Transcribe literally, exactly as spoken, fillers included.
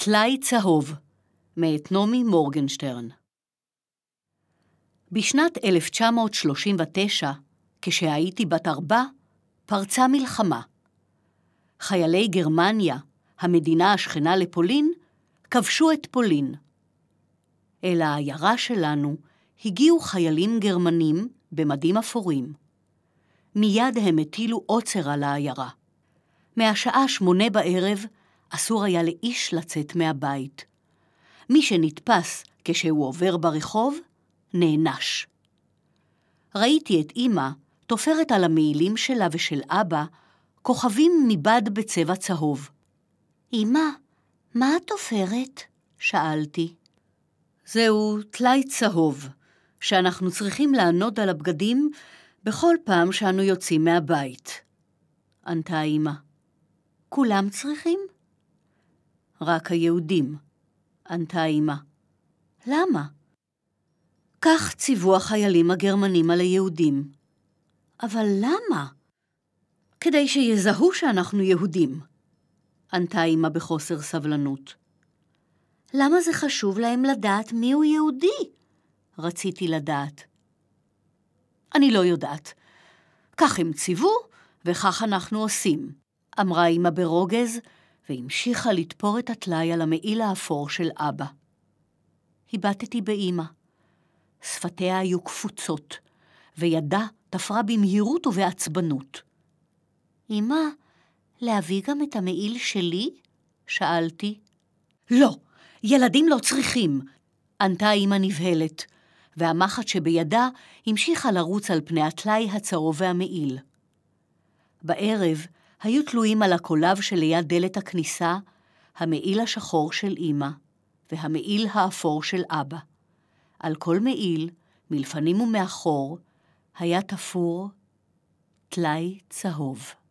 טלאי צהוב, מאת נעמי מורגנשטרן. בשנת אלף תשע מאות שלושים ותשע, כשהייתי בת ארבע, פרצה מלחמה. חיילי גרמניה, המדינה השכנה לפולין, כבשו את פולין. אל העיירה שלנו הגיעו חיילים גרמנים במדים אפורים. מיד הם הטילו עוצר על העיירה. מהשעה שמונה בערב אסור היה לאיש לצאת מהבית. מי שנתפס כשהוא עובר ברחוב, נענש. ראיתי את אמא תופרת על המעילים שלה ושל אבא כוכבים מבד בצבע צהוב. אמא, מה את תופרת? שאלתי. זהו טלאי צהוב, שאנחנו צריכים לענוד על הבגדים בכל פעם שאנו יוצאים מהבית. ענתה אמא. כולם צריכים? רק היהודים, ענתה אמא. למה? כך ציוו החיילים הגרמנים על היהודים. אבל למה? כדי שיזהו שאנחנו יהודים, ענתה אמא בחוסר סבלנות. למה זה חשוב להם לדעת מיהו יהודי? רציתי לדעת. אני לא יודעת. כך הם ציוו, וכך אנחנו עושים, אמרה אמא ברוגז, והמשיכה לתפור את הטלאי על המעיל האפור של אבא. הבטתי באמא. שפתיה היו קפוצות, וידה תפרה במהירות ובעצבנות. אמא, להביא גם את המעיל שלי? שאלתי. לא, ילדים לא צריכים, ענתה אמא נבהלת, והמחט שבידה המשיכה לרוץ על פני הטלאי הצהוב והמעיל. בערב היו תלויים על הקולב שליד דלת הכניסה המעיל השחור של אמא והמעיל האפור של אבא. על כל מעיל, מלפנים ומאחור, היה תפור טלאי צהוב.